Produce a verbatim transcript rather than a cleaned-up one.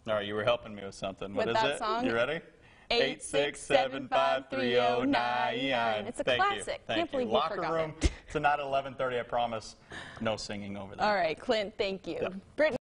All right, you were helping me with something. What With is that it? song? You ready? eight six seven five three oh nine. It's a Thank classic. You. Thank Can't believe you. you Locker forgot room it. tonight at eleven thirty. I promise. No singing over there. All right, Clint. Thank you. Yep. Brittany